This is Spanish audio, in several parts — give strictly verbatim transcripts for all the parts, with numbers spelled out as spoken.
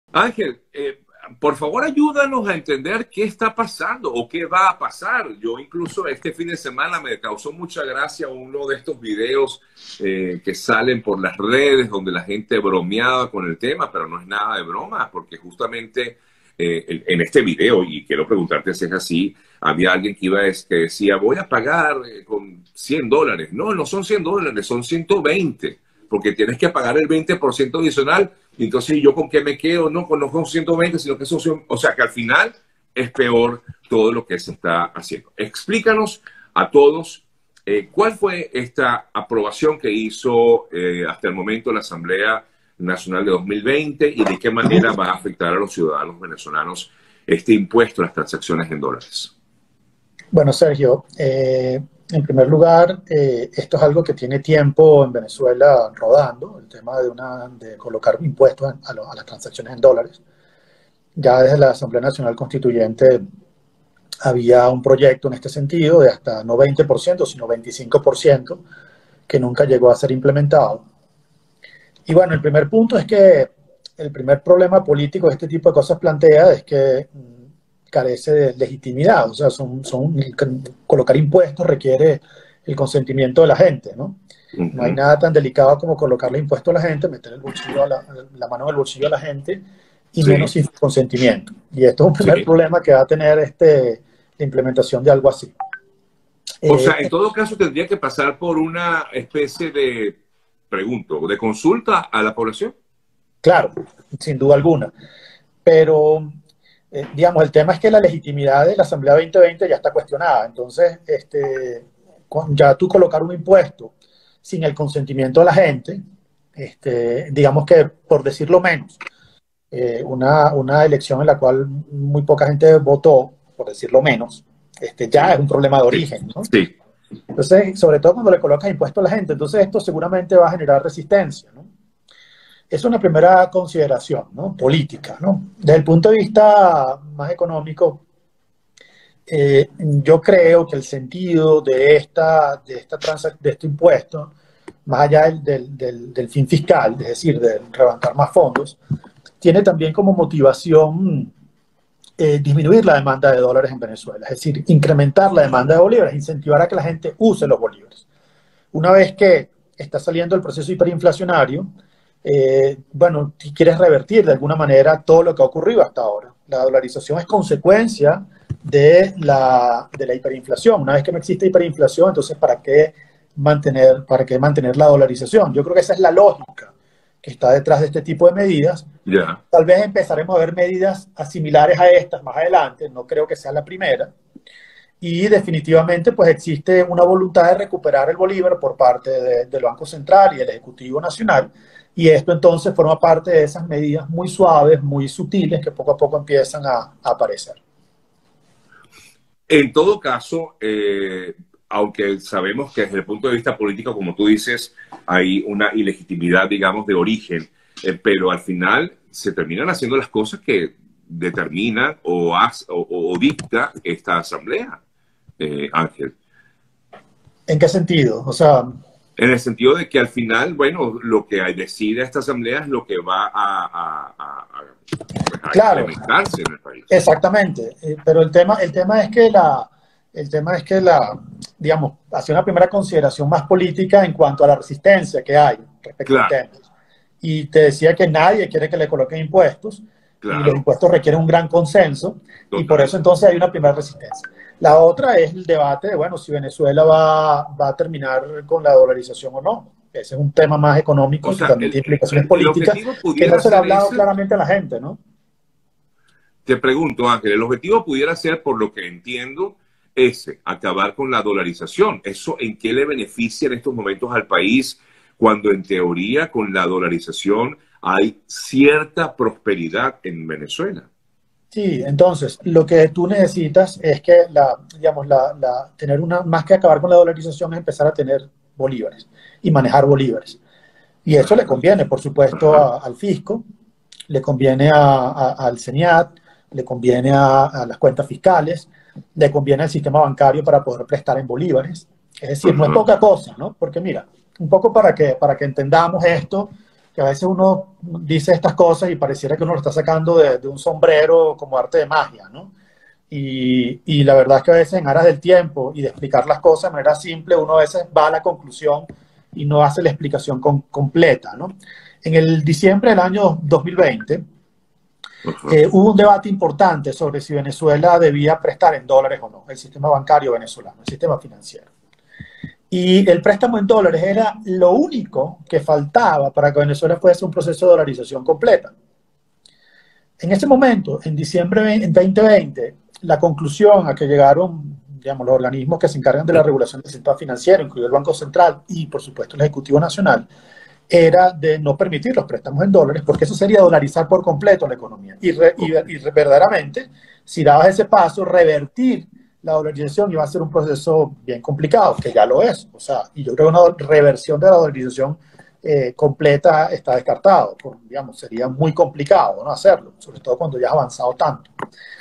Ángel, eh, por favor ayúdanos a entender qué está pasando o qué va a pasar. Yo incluso este fin de semana me causó mucha gracia uno de estos videos eh, que salen por las redes donde la gente bromeaba con el tema, pero no es nada de broma, porque justamente eh, en este video, y quiero preguntarte si es así, había alguien que iba a, que decía, voy a pagar eh, con cien dólares. No, no son cien dólares, son ciento veinte, porque tienes que pagar el veinte por ciento adicional. Entonces, ¿yo con qué me quedo? No, con no con ciento veinte, sino que eso, o sea, que al final es peor todo lo que se está haciendo. Explícanos a todos eh, cuál fue esta aprobación que hizo eh, hasta el momento la Asamblea Nacional de dos mil veinte y de qué manera va a afectar a los ciudadanos venezolanos este impuesto a las transacciones en dólares. Bueno, Sergio, eh, en primer lugar, eh, esto es algo que tiene tiempo en Venezuela rodando, el tema de, una, de colocar impuestos a, lo, a las transacciones en dólares. Ya desde la Asamblea Nacional Constituyente había un proyecto en este sentido de hasta no veinte por ciento, sino veinticinco por ciento, que nunca llegó a ser implementado. Y bueno, el primer punto es que el primer problema político de este tipo de cosas plantea es que carece de legitimidad, o sea, son, son, colocar impuestos requiere el consentimiento de la gente, ¿no? Uh-huh. No hay nada tan delicado como colocarle impuestos a la gente, meter el bolsillo a la, la mano en el bolsillo a la gente y sí. menos sin consentimiento. Y esto es un primer sí. problema que va a tener este, la implementación de algo así. O eh, sea, en todo caso tendría que pasar por una especie de, pregunto, de consulta a la población. Claro, sin duda alguna. Pero Eh, digamos, el tema es que la legitimidad de la Asamblea veinte veinte ya está cuestionada. Entonces, este, ya tú colocar un impuesto sin el consentimiento de la gente, este, digamos que, por decirlo menos, eh, una, una elección en la cual muy poca gente votó, por decirlo menos, este, ya es un problema de origen, ¿no? Sí. Entonces, sobre todo cuando le colocas impuesto a la gente, entonces esto seguramente va a generar resistencia, ¿no? Es una primera consideración, ¿no? Política, ¿no? Desde el punto de vista más económico, eh, yo creo que el sentido de, esta, de, esta de este impuesto, más allá del, del, del, del fin fiscal, es decir, de levantar más fondos, tiene también como motivación eh, disminuir la demanda de dólares en Venezuela, es decir, incrementar la demanda de bolívares, incentivar a que la gente use los bolívares. Una vez que está saliendo el proceso hiperinflacionario, Eh, bueno, si quieres revertir de alguna manera todo lo que ha ocurrido hasta ahora. La dolarización es consecuencia de la, de la hiperinflación. Una vez que no existe hiperinflación, entonces ¿para qué mantener, para qué mantener la dolarización? Yo creo que esa es la lógica que está detrás de este tipo de medidas. Yeah. Tal vez empezaremos a ver medidas similares a estas más adelante, no creo que sea la primera. Y definitivamente pues existe una voluntad de recuperar el bolívar por parte de, del Banco Central y del Ejecutivo Nacional. Y esto entonces forma parte de esas medidas muy suaves, muy sutiles, que poco a poco empiezan a, a aparecer. En todo caso, eh, aunque sabemos que desde el punto de vista político, como tú dices, hay una ilegitimidad, digamos, de origen, eh, pero al final se terminan haciendo las cosas que determina o, hace, o, o dicta esta asamblea, eh, Ángel. ¿En qué sentido? O sea... En el sentido de que al final, bueno, lo que decide esta asamblea es lo que va a, a, a, a claro, implementarse en el país. Exactamente, eh, pero el tema, el tema es que la, el tema es que la, digamos, hace una primera consideración más política en cuanto a la resistencia que hay respecto claro. al tema. Y te decía que nadie quiere que le coloquen impuestos, claro. y los impuestos requieren un gran consenso, Total. y por eso entonces hay una primera resistencia. La otra es el debate de, bueno, si Venezuela va, va a terminar con la dolarización o no. Ese es un tema más económico, o sea, que también tiene implicaciones políticas, que no se le ha hablado ese... claramente a la gente, ¿no? Te pregunto, Ángel, el objetivo pudiera ser, por lo que entiendo, ese, acabar con la dolarización. ¿Eso en qué le beneficia en estos momentos al país cuando en teoría con la dolarización hay cierta prosperidad en Venezuela? Sí, entonces, lo que tú necesitas es que, la, digamos, la, la, tener una, más que acabar con la dolarización, es empezar a tener bolívares y manejar bolívares. Y eso le conviene, por supuesto, a, al fisco, le conviene a, a, al CENIAT, le conviene a, a las cuentas fiscales, le conviene al sistema bancario para poder prestar en bolívares. Es decir, no es poca cosa, ¿no? Porque mira, un poco para que, para que entendamos esto, que a veces uno dice estas cosas y pareciera que uno lo está sacando de, de un sombrero como arte de magia, ¿no? Y, y la verdad es que a veces en aras del tiempo y de explicar las cosas de manera simple, uno a veces va a la conclusión y no hace la explicación con, completa, ¿no? En el diciembre del año dos mil veinte, uh-huh. eh, hubo un debate importante sobre si Venezuela debía prestar en dólares o no, el sistema bancario venezolano, el sistema financiero. Y el préstamo en dólares era lo único que faltaba para que Venezuela fuese un proceso de dolarización completa. En ese momento, en diciembre de veinte veinte, la conclusión a que llegaron, digamos, los organismos que se encargan de la regulación del sistema financiero, incluido el Banco Central y, por supuesto, el Ejecutivo Nacional, era de no permitir los préstamos en dólares, porque eso sería dolarizar por completo la economía. Y, re, y, y verdaderamente, si dabas ese paso, revertir la dolarización iba a ser un proceso bien complicado, que ya lo es. O sea, y yo creo que una reversión de la dolarización eh, completa está descartado. Por, digamos, sería muy complicado, ¿no?, hacerlo, sobre todo cuando ya has avanzado tanto.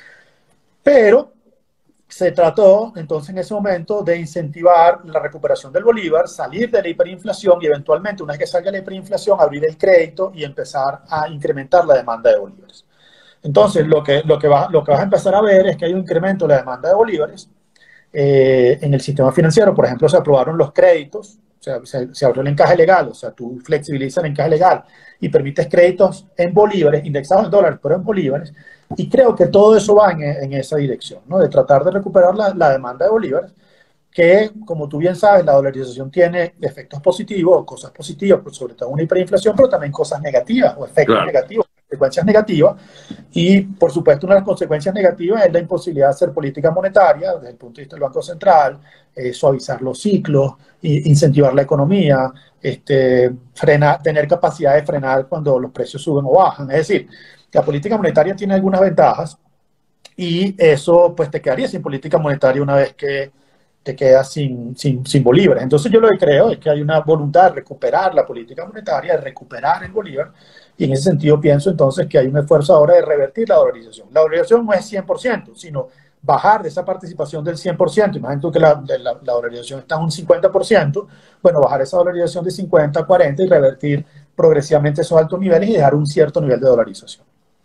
Pero se trató entonces en ese momento de incentivar la recuperación del bolívar, salir de la hiperinflación y eventualmente, una vez que salga la hiperinflación, abrir el crédito y empezar a incrementar la demanda de bolívares. Entonces, lo que, lo que, va, lo que vas a empezar a ver es que hay un incremento de la demanda de bolívares eh, en el sistema financiero. Por ejemplo, se aprobaron los créditos, o sea, se, se abrió el encaje legal, o sea, tú flexibilizas el encaje legal y permites créditos en bolívares, indexados en dólares, pero en bolívares. Y creo que todo eso va en, en esa dirección, ¿no?, de tratar de recuperar la, la demanda de bolívares, que, como tú bien sabes, la dolarización tiene efectos positivos, cosas positivas, pues sobre todo una hiperinflación, pero también cosas negativas o efectos claro. negativos, consecuencias negativas. Y, por supuesto, una de las consecuencias negativas es la imposibilidad de hacer política monetaria desde el punto de vista del Banco Central, eh, suavizar los ciclos, incentivar la economía, este, frenar, tener capacidad de frenar cuando los precios suben o bajan. Es decir, la política monetaria tiene algunas ventajas y eso pues te quedaría sin política monetaria una vez que te quedas sin, sin, sin bolívares. Entonces yo lo que creo es que hay una voluntad de recuperar la política monetaria, de recuperar el bolívar, y en ese sentido pienso entonces que hay un esfuerzo ahora de revertir la dolarización. La dolarización no es cien por ciento, sino bajar de esa participación del cien por ciento. Imagínate tú que la, la, la dolarización está en un cincuenta por ciento, bueno, bajar esa dolarización de cincuenta a cuarenta y revertir progresivamente esos altos niveles y dejar un cierto nivel de dolarización.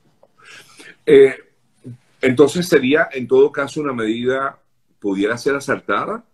Eh, entonces sería, en todo caso, una medida, pudiera ser acertada,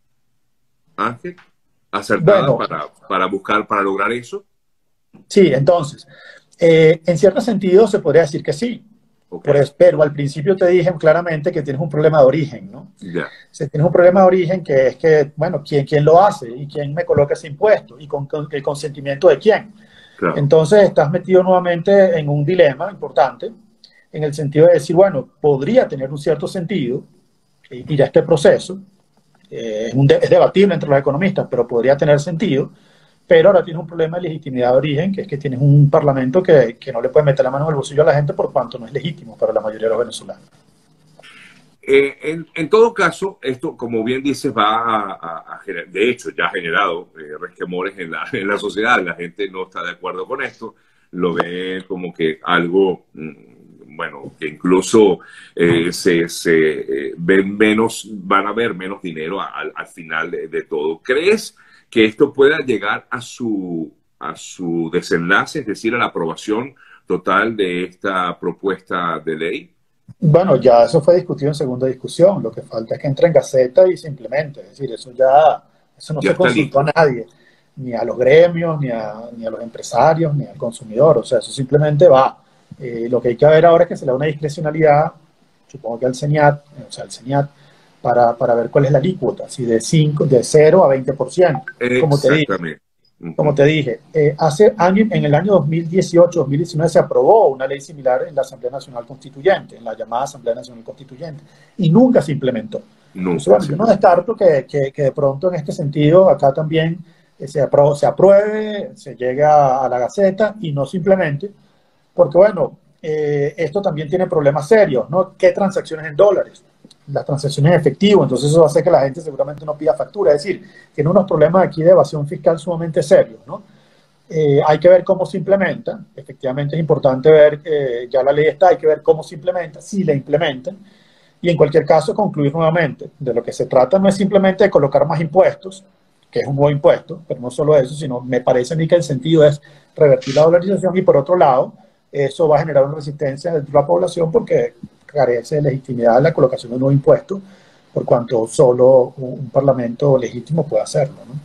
Ángel, acertada bueno, para, para buscar, para lograr eso. Sí, entonces, eh, en cierto sentido se podría decir que sí, okay. Pero, pero al principio te dije claramente que tienes un problema de origen, ¿no? Yeah. Si tienes un problema de origen que es que, bueno, ¿quién, quién lo hace? ¿Y quién me coloca ese impuesto? ¿Y con, con el consentimiento de quién? Claro. Entonces estás metido nuevamente en un dilema importante, en el sentido de decir, bueno, podría tener un cierto sentido ir a este proceso, eh, es, un de, es debatible entre los economistas, pero podría tener sentido, pero ahora tienes un problema de legitimidad de origen, que es que tienes un parlamento que, que no le puede meter la mano en el bolsillo a la gente por cuanto no es legítimo para la mayoría de los venezolanos. Eh, en, en todo caso, esto, como bien dices, va a, a, a generar, de hecho ya ha generado eh, resquemores en la, en la sociedad, la gente no está de acuerdo con esto, lo ve como que algo... Mmm, bueno, que incluso eh, se, se eh, ven menos, van a ver menos dinero al, al final de, de todo. ¿Crees que esto pueda llegar a su, a su desenlace, es decir, a la aprobación total de esta propuesta de ley? Bueno, ya eso fue discutido en segunda discusión. Lo que falta es que entre en Gaceta y se implemente. Es decir, eso ya eso no ya se consultó a nadie, ni a los gremios, ni a, ni a los empresarios, ni al consumidor. O sea, eso simplemente va. Eh, lo que hay que ver ahora es que se le da una discrecionalidad, supongo que al CENIAT, o sea, al CENIAT, para, para ver cuál es la alícuota, si de, cinco, de cero a veinte por ciento. Como te dije, uh-huh. como te dije eh, hace año, en el año dos mil dieciocho dos mil diecinueve se aprobó una ley similar en la Asamblea Nacional Constituyente, en la llamada Asamblea Nacional Constituyente, y nunca se implementó. Nunca. Entonces, bueno, yo no descarto que, que, que de pronto en este sentido acá también eh, se, apro se apruebe, se llegue a, a la Gaceta y no simplemente. Porque, bueno, eh, esto también tiene problemas serios, ¿no? ¿Qué transacciones en dólares? Las transacciones en efectivo, entonces eso va a hacer que la gente seguramente no pida factura. Es decir, tiene unos problemas aquí de evasión fiscal sumamente serios, ¿no? Eh, hay que ver cómo se implementa. Efectivamente es importante ver, eh, ya la ley está, hay que ver cómo se implementa, si la implementan. Y en cualquier caso, concluir nuevamente, de lo que se trata no es simplemente de colocar más impuestos, que es un nuevo impuesto, pero no solo eso, sino me parece a mí que el sentido es revertir la dolarización y por otro lado, eso va a generar una resistencia dentro de la población porque carece de legitimidad la colocación de un nuevo impuesto, por cuanto solo un, un parlamento legítimo puede hacerlo, ¿no?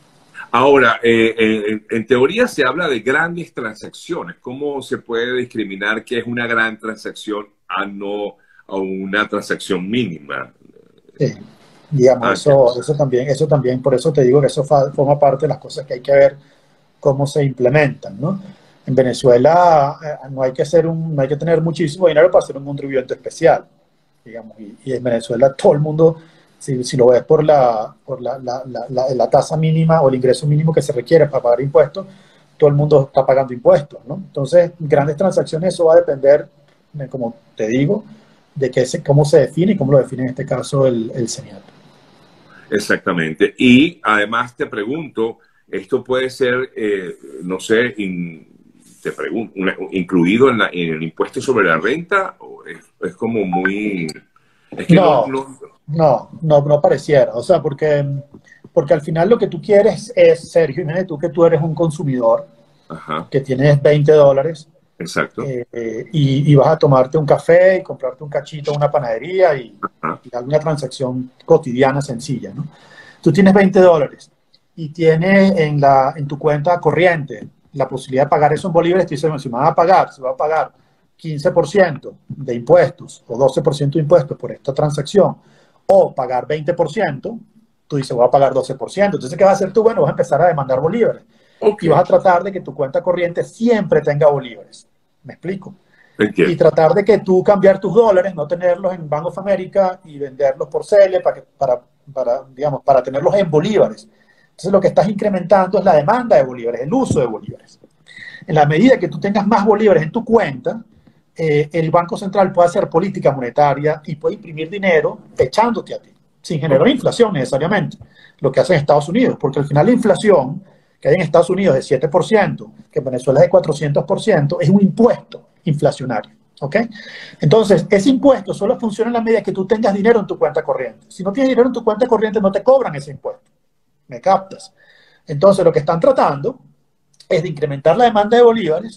Ahora, eh, en, en teoría se habla de grandes transacciones. ¿Cómo se puede discriminar qué es una gran transacción a no a una transacción mínima? Sí, digamos, Ah, eso, eso también, eso también, por eso te digo que eso fa, forma parte de las cosas que hay que ver cómo se implementan, ¿no? En Venezuela eh, no hay que hacer un, no hay que tener muchísimo dinero para ser un contribuyente especial, digamos, y, y en Venezuela todo el mundo, si, si lo ves por, la, por la, la, la, la, la tasa mínima o el ingreso mínimo que se requiere para pagar impuestos, todo el mundo está pagando impuestos, ¿no? Entonces, grandes transacciones, eso va a depender, como te digo, de que se, cómo se define y cómo lo define en este caso el, el Senado. exactamente. Y además te pregunto, esto puede ser, eh, no sé, in, te pregunto, una, incluido en, la, en el impuesto sobre la renta, o es, es como muy... Es que no, No, no... no, no, no pareciera. O sea, porque, porque al final lo que tú quieres es, Sergio, imagínate tú que tú eres un consumidor Ajá, que tienes veinte dólares exacto. eh, eh, y, y vas a tomarte un café y comprarte un cachito en una panadería y, Ajá, y alguna transacción cotidiana sencilla, ¿no? Tú tienes veinte dólares y tienes en, la, en tu cuenta corriente la posibilidad de pagar eso en bolívares. Te dicen, si me van a pagar, se va a pagar quince por ciento de impuestos o doce por ciento de impuestos por esta transacción o pagar veinte por ciento, tú dices, voy a pagar doce por ciento. Entonces, ¿qué vas a hacer tú? Bueno, vas a empezar a demandar bolívares ok, y vas a tratar de que tu cuenta corriente siempre tenga bolívares. ¿Me explico? Y entiendo. tratar de que tú cambiar tus dólares, no tenerlos en Bank of America y venderlos por Cele para, que, para, para, digamos, para tenerlos en bolívares. Entonces lo que estás incrementando es la demanda de bolívares, el uso de bolívares. En la medida que tú tengas más bolívares en tu cuenta, eh, el Banco Central puede hacer política monetaria y puede imprimir dinero echándote a ti, sin generar Ok, inflación necesariamente, lo que hace en Estados Unidos, porque al final la inflación que hay en Estados Unidos de siete por ciento, que en Venezuela es de cuatrocientos por ciento, es un impuesto inflacionario. ¿Ok? Entonces, ese impuesto solo funciona en la medida que tú tengas dinero en tu cuenta corriente. Si no tienes dinero en tu cuenta corriente, no te cobran ese impuesto. ¿Me captas? Entonces, lo que están tratando es de incrementar la demanda de bolívares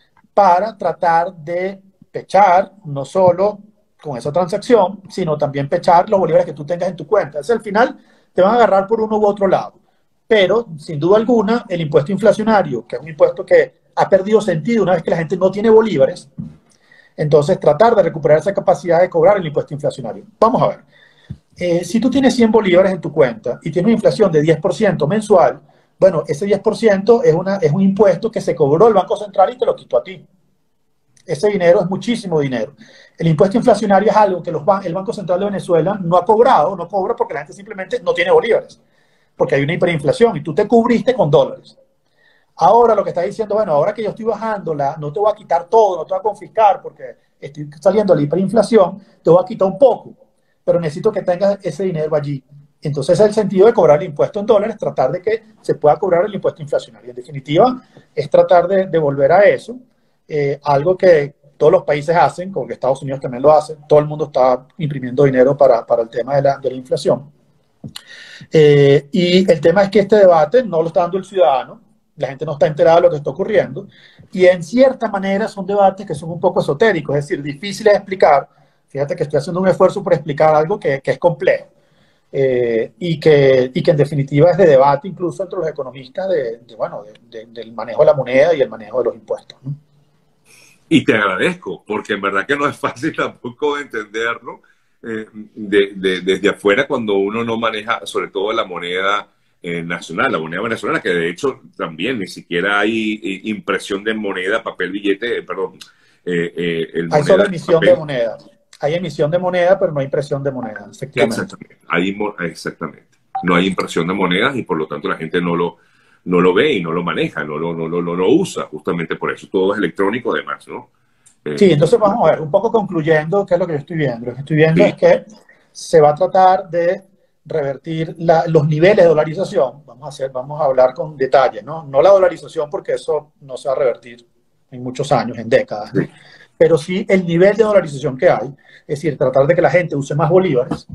para tratar de pechar no solo con esa transacción, sino también pechar los bolívares que tú tengas en tu cuenta. Entonces, al final te van a agarrar por uno u otro lado. Pero, sin duda alguna, el impuesto inflacionario, que es un impuesto que ha perdido sentido una vez que la gente no tiene bolívares, entonces tratar de recuperar esa capacidad de cobrar el impuesto inflacionario. Vamos a ver. Eh, si tú tienes cien bolívares en tu cuenta y tienes una inflación de diez por ciento mensual, bueno, ese diez por ciento es, una, es un impuesto que se cobró el Banco Central y te lo quitó a ti. Ese dinero es muchísimo dinero. El impuesto inflacionario es algo que los, el Banco Central de Venezuela no ha cobrado, no cobra porque la gente simplemente no tiene bolívares, porque hay una hiperinflación y tú te cubriste con dólares. Ahora lo que está diciendo, bueno, ahora que yo estoy bajando, la, no te voy a quitar todo, no te voy a confiscar porque estoy saliendo de la hiperinflación, te voy a quitar un poco, pero necesito que tengas ese dinero allí. Entonces, el sentido de cobrar el impuesto en dólares, tratar de que se pueda cobrar el impuesto inflacionario. En definitiva, es tratar de, de volver a eso, eh, algo que todos los países hacen, como que Estados Unidos también lo hace, todo el mundo está imprimiendo dinero para, para el tema de la, de la inflación. Eh, y el tema es que este debate no lo está dando el ciudadano, la gente no está enterada de lo que está ocurriendo, y en cierta manera son debates que son un poco esotéricos, es decir, difíciles de explicar. Fíjate que estoy haciendo un esfuerzo por explicar algo que, que es complejo, eh, y, que, y que en definitiva es de debate incluso entre los economistas de, de, bueno, de, de, del manejo de la moneda y el manejo de los impuestos, ¿no? y te agradezco, porque en verdad que no es fácil tampoco de entenderlo eh, de, de, desde afuera cuando uno no maneja, sobre todo la moneda eh, nacional, la moneda venezolana, que de hecho también ni siquiera hay eh, impresión de moneda, papel, billete, eh, perdón, eh, eh, el Hay solo moneda de emisión de papel. moneda. Hay emisión de moneda, pero no hay impresión de moneda, efectivamente. Exactamente, hay, exactamente. No hay impresión de monedas y por lo tanto la gente no lo, no lo ve y no lo maneja, no lo, no, lo, no lo usa, justamente por eso. Todo es electrónico además, ¿no? Sí, Eh, entonces vamos a ver, un poco concluyendo, ¿qué es lo que yo estoy viendo? Lo que estoy viendo es sí, que se va a tratar de revertir la, los niveles de dolarización. Vamos a, hacer, vamos a hablar con detalles, ¿no? No la dolarización, porque eso no se va a revertir en muchos años, en décadas, ¿no? sí, Pero sí el nivel de dolarización que hay, es decir, tratar de que la gente use más bolívares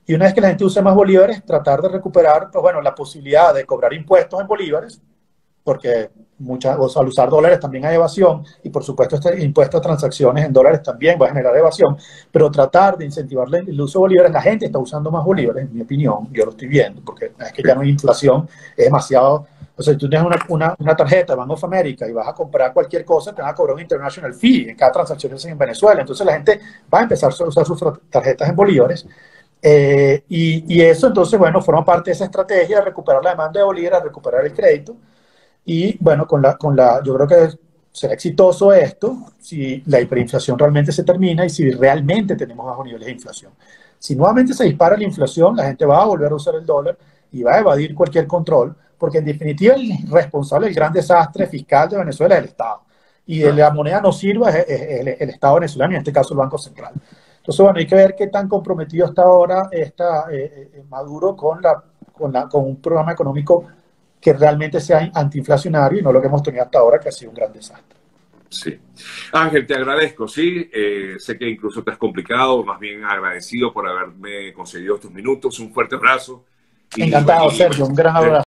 Y una vez que la gente use más bolívares, tratar de recuperar, pues bueno, la posibilidad de cobrar impuestos en bolívares, porque muchas, o sea, al usar dólares también hay evasión, y por supuesto este impuesto a transacciones en dólares también va a generar evasión, pero tratar de incentivar el uso de bolívares. La gente está usando más bolívares, en mi opinión, yo lo estoy viendo, porque es que ya no hay inflación, es demasiado. O sea, si tú tienes una, una, una tarjeta de Bank of America y vas a comprar cualquier cosa, te van a cobrar un international fee en cada transacción que hacen en Venezuela. Entonces la gente va a empezar a usar sus tarjetas en bolívares. Eh, y, y eso, entonces, bueno, forma parte de esa estrategia de recuperar la demanda de bolívares, recuperar el crédito. Y bueno, con la, con la, yo creo que será exitoso esto si la hiperinflación realmente se termina y si realmente tenemos bajos niveles de inflación. Si nuevamente se dispara la inflación, la gente va a volver a usar el dólar y va a evadir cualquier control, porque en definitiva el responsable del gran desastre fiscal de Venezuela es el Estado. Y de la moneda no sirva es, es, es el, el Estado venezolano, y en este caso el Banco Central. Entonces, bueno, hay que ver qué tan comprometido está ahora está, eh, eh, Maduro con, la, con, la, con un programa económico que realmente sea antiinflacionario y no lo que hemos tenido hasta ahora, que ha sido un gran desastre. Sí. Ángel, te agradezco, sí. Eh, sé que incluso te has complicado, más bien agradecido por haberme concedido estos minutos. Un fuerte abrazo. Encantado, y, Sergio. Un gran abrazo.